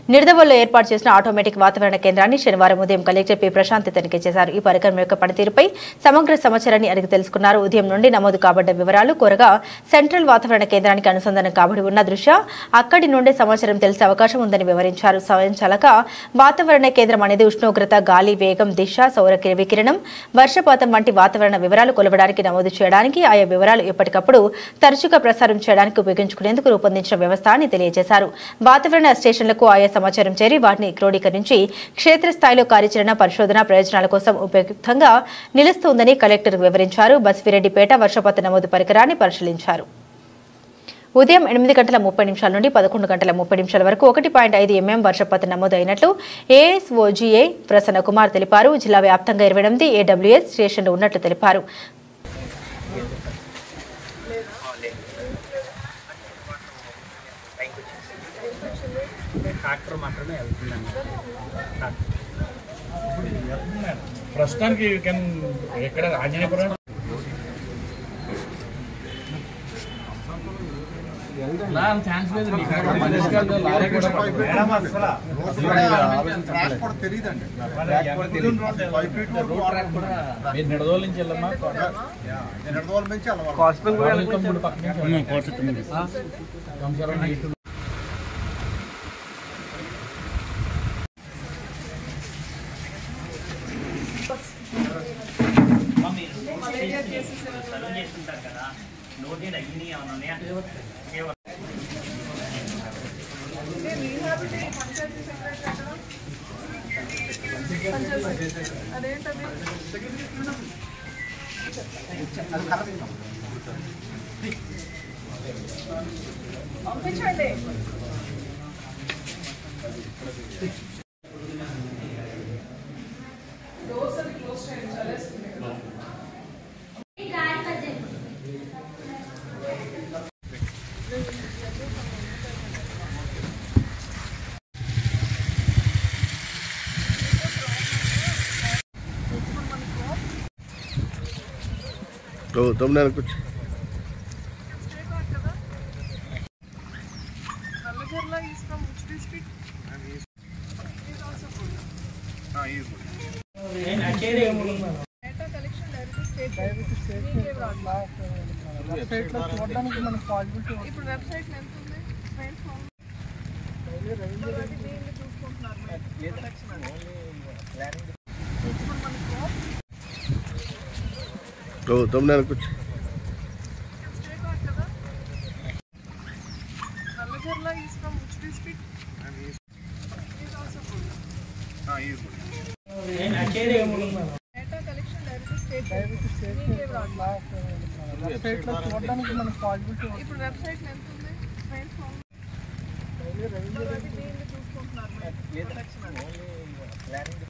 నిర్దవల్లో ఏర్పాటు చేసిన ఆటోమేటిక్ వాతావరణ కేంద్రాన్ని శనివారం ఉదయం కలెక్టర్ పి ప్రశాంత్ తనిఖీ చేశారు. ఈ పరికరం యొక్క పనితీరుపై సమగ్ర సమాచారాన్ని అడిగి తెలుసుకున్నారు. ఉదయం నుండి నమోదు కాబడ్డ వివరాలు కోరగా సెంట్రల్ వాతావరణ కేంద్రానికి అనుసంధానం కాబడి ఉన్న దృష్ట్యా అక్కడి నుండే సమాచారం తెలిసే అవకాశం ఉందని వివరించారు. స్వయంచాలక వాతావరణ కేంద్రం అనేది ఉష్ణోగ్రత, గాలి వేగం, దిశ, సౌర వికిరణం, వర్షపాతం వంటి వాతావరణ వివరాలు కొలవడానికి, నమోదు చేయడానికి, ఆయా వివరాలు ఎప్పటికప్పుడు తరచుగా ప్రసారం చేయడానికి ఉపయోగించుకునేందుకు రూపొందించిన వ్యవస్థ అని తెలియజేశారు. వాతావరణ స్టేషన్లకు ఆయా సమాచారం చేరి వాటిని క్రోడీకరించి క్షేత్రస్థాయిలో కార్యాచరణ, పరిశోధన ప్రయోజనాల కోసం ఉపయుక్తంగా నిలుస్తోందని కలెక్టర్ వివరించారు. బస్విరెడ్డిపేట వర్షపాత నమోదు పరికరాన్ని పరిశీలించారు. ఉదయం 8:30 నుండి 11:30 వరకు 1.5 mm వర్షపాతం నమోదు అయినట్లు ఏఎస్ఓజీఏ ప్రసన్న కుమార్ తెలిపారు. జిల్లా వ్యాప్తంగా 28 AWS స్టేషన్లు ఉన్నట్లు తెలిపారు. ప్రస్తుతానికి ఎక్కడ ఆంజనేయపురం ఛాన్స్ లేదు. నిడదోల నుంచి వెళ్ళమ్మా, तो तुमने कुछ तो तुमने कुछ